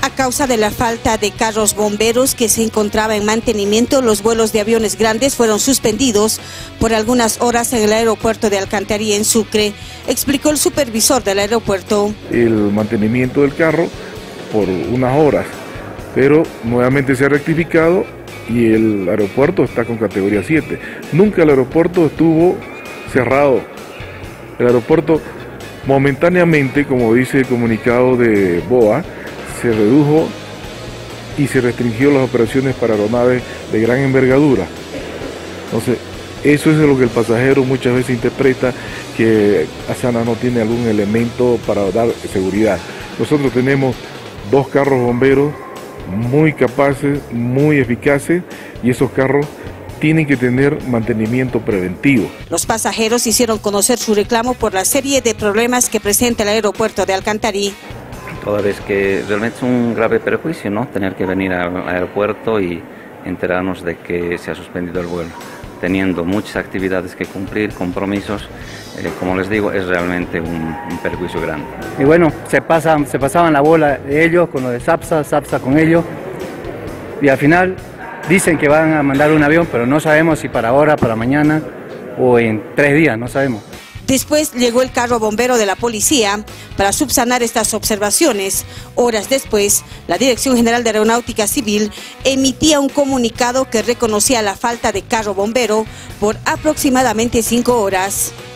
A causa de la falta de carros bomberos que se encontraba en mantenimiento, los vuelos de aviones grandes fueron suspendidos por algunas horas en el aeropuerto de Alcantarilla, en Sucre, explicó el supervisor del aeropuerto. El mantenimiento del carro por unas horas, pero nuevamente se ha rectificado y el aeropuerto está con categoría 7. Nunca el aeropuerto estuvo cerrado. El aeropuerto momentáneamente, como dice el comunicado de BOA, se redujo y se restringió las operaciones para aeronaves de gran envergadura. Entonces, eso es lo que el pasajero muchas veces interpreta, que Asana no tiene algún elemento para dar seguridad. Nosotros tenemos 2 carros bomberos muy capaces, muy eficaces, y esos carros tienen que tener mantenimiento preventivo. Los pasajeros hicieron conocer su reclamo por la serie de problemas que presenta el aeropuerto de Alcantarilla. Toda vez que realmente es un grave perjuicio, ¿no? Tener que venir al aeropuerto y enterarnos de que se ha suspendido el vuelo, teniendo muchas actividades que cumplir, compromisos, como les digo, es realmente un perjuicio grande. Y bueno, se pasaban la bola de ellos con lo de SAPSA con ellos, y al final dicen que van a mandar un avión, pero no sabemos si para ahora, para mañana o en 3 días, no sabemos. Después llegó el carro bombero de la policía para subsanar estas observaciones. Horas después, la Dirección General de Aeronáutica Civil emitía un comunicado que reconocía la falta de carro bombero por aproximadamente 5 horas.